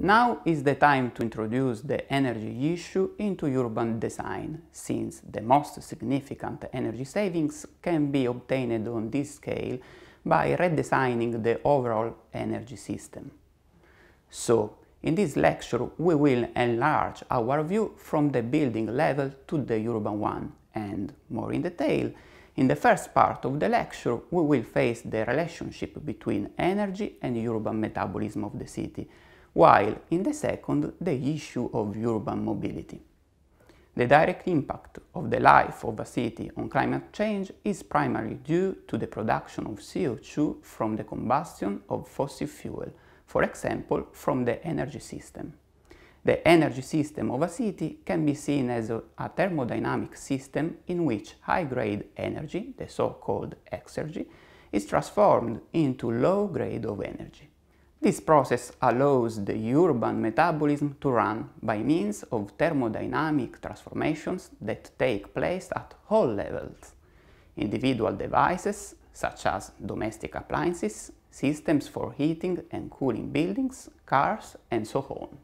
Now is the time to introduce the energy issue into urban design, since the most significant energy savings can be obtained on this scale by redesigning the overall energy system. So, in this lecture we will enlarge our view from the building level to the urban one, and more in detail, in the first part of the lecture we will face the relationship between energy and urban metabolism of the city, while in the second the issue of urban mobility. The direct impact of the life of a city on climate change is primarily due to the production of CO2 from the combustion of fossil fuel, for example from the energy system. The energy system of a city can be seen as a thermodynamic system in which high-grade energy, the so-called exergy, is transformed into low grade of energy. This process allows the urban metabolism to run by means of thermodynamic transformations that take place at all levels: individual devices, such as domestic appliances, systems for heating and cooling buildings, cars, and so on.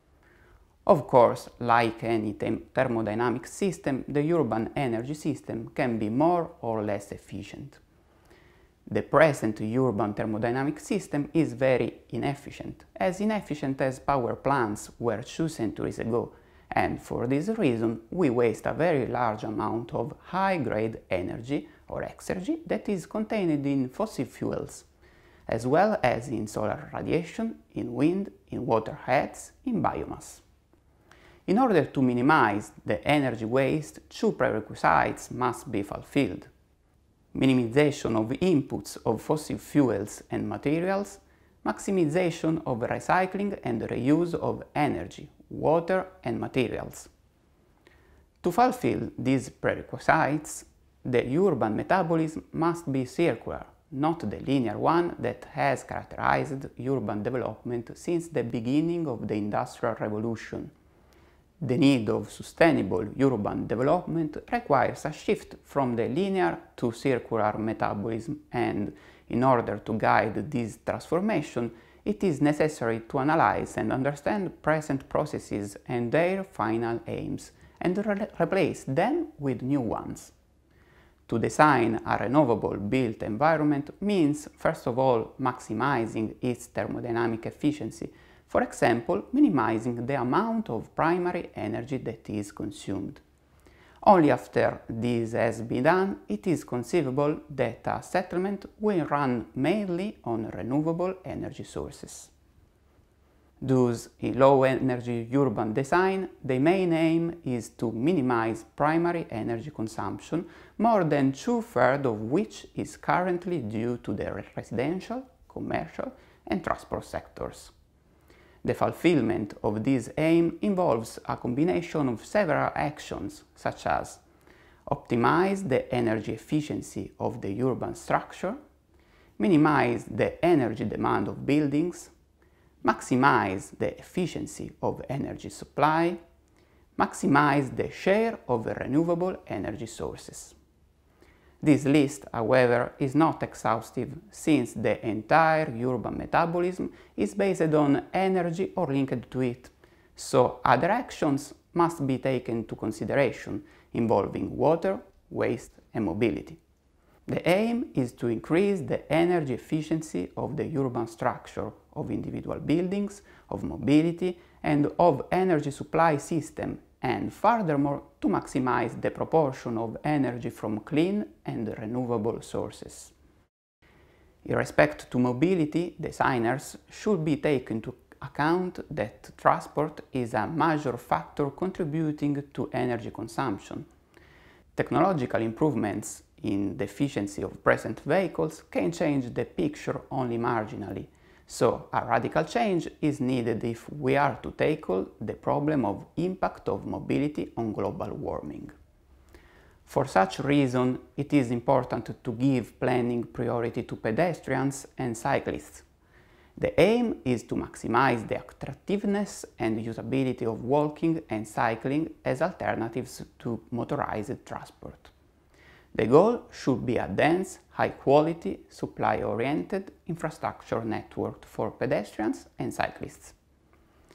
Of course, like any thermodynamic system, the urban energy system can be more or less efficient. The present urban thermodynamic system is very inefficient as power plants were 2 centuries ago, and for this reason we waste a very large amount of high-grade energy or exergy that is contained in fossil fuels, as well as in solar radiation, in wind, in water heads, in biomass. In order to minimize the energy waste, 2 prerequisites must be fulfilled: minimization of inputs of fossil fuels and materials, maximization of recycling and reuse of energy, water and materials. To fulfill these prerequisites, the urban metabolism must be circular, not the linear one that has characterized urban development since the beginning of the Industrial Revolution. The need of sustainable urban development requires a shift from the linear to circular metabolism, and in order to guide this transformation, it is necessary to analyze and understand present processes and their final aims, and replace them with new ones. To design a renewable built environment means, first of all, maximizing its thermodynamic efficiency, for example, minimizing the amount of primary energy that is consumed. Only after this has been done, it is conceivable that a settlement will run mainly on renewable energy sources. Thus, in low-energy urban design, the main aim is to minimize primary energy consumption, more than 2/3 of which is currently due to the residential, commercial, and transport sectors. The fulfillment of this aim involves a combination of several actions, such as optimize the energy efficiency of the urban structure, minimize the energy demand of buildings, maximize the efficiency of energy supply, maximize the share of renewable energy sources. This list, however, is not exhaustive, since the entire urban metabolism is based on energy or linked to it, so other actions must be taken into consideration, involving water, waste and mobility. The aim is to increase the energy efficiency of the urban structure, of individual buildings, of mobility and of energy supply system, and furthermore to maximize the proportion of energy from clean and renewable sources. In respect to mobility, designers should be taken into account that transport is a major factor contributing to energy consumption. Technological improvements in the efficiency of present vehicles can change the picture only marginally, so a radical change is needed if we are to tackle the problem of impact of mobility on global warming. For such reason, it is important to give planning priority to pedestrians and cyclists. The aim is to maximize the attractiveness and usability of walking and cycling as alternatives to motorized transport. The goal should be a dense, high-quality, supply-oriented infrastructure network for pedestrians and cyclists.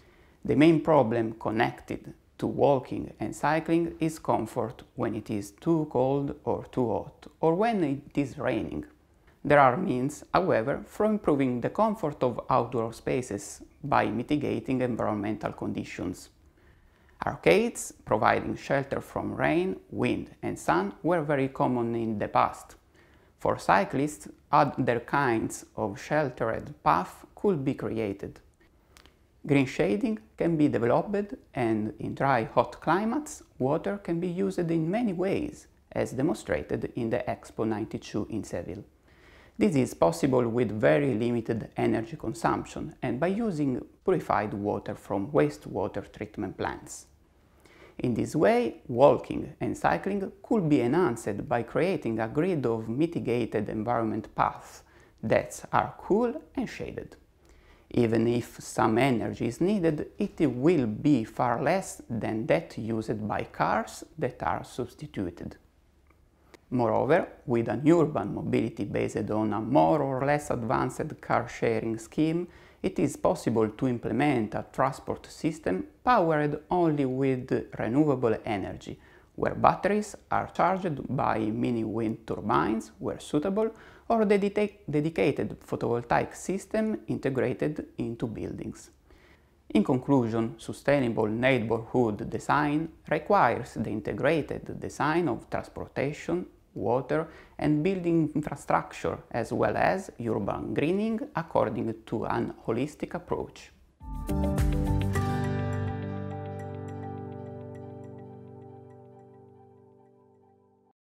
The main problem connected to walking and cycling is comfort when it is too cold or too hot, or when it is raining. There are means, however, for improving the comfort of outdoor spaces by mitigating environmental conditions. Arcades, providing shelter from rain, wind and sun, were very common in the past. For cyclists, other kinds of sheltered paths could be created. Green shading can be developed, and in dry, hot climates, water can be used in many ways, as demonstrated in the Expo 92 in Seville. This is possible with very limited energy consumption and by using purified water from wastewater treatment plants. In this way, walking and cycling could be enhanced by creating a grid of mitigated environment paths that are cool and shaded. Even if some energy is needed, it will be far less than that used by cars that are substituted. Moreover, with an urban mobility based on a more or less advanced car-sharing scheme, it is possible to implement a transport system powered only with renewable energy, where batteries are charged by mini wind turbines where suitable, or dedicated photovoltaic system integrated into buildings. In conclusion, sustainable neighborhood design requires the integrated design of transportation, water and building infrastructure, as well as urban greening according to an holistic approach.